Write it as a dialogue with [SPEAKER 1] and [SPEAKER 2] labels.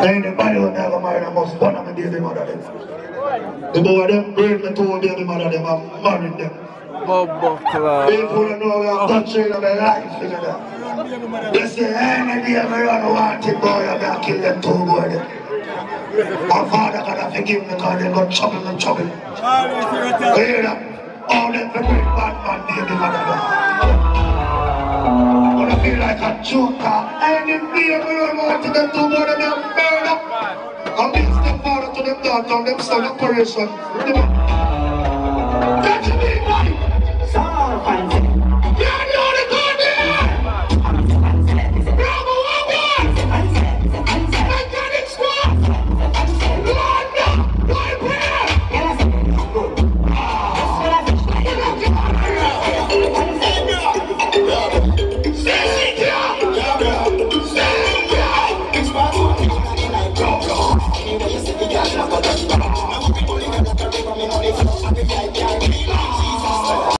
[SPEAKER 1] Anybody who never married, I must one of my baby mother them. The boy them bring me to a baby mother them and married them.
[SPEAKER 2] Bobo Club.
[SPEAKER 1] People don't know we are touching of their life together. They say any day I run wanted boy, I'm gonna kill them two boy them. My father gotta forgive me because they got trouble and trouble. You hear that? All them for bring bad man baby mother them. I'm gonna feel like a joker. Any day I run wanted them two boy them murder. I'm being step father to them daughter and them son operation. That's me, boy! So fancy. You know the good there! Bravo, what? Mechanic squad! London! Boy, prayer! Stay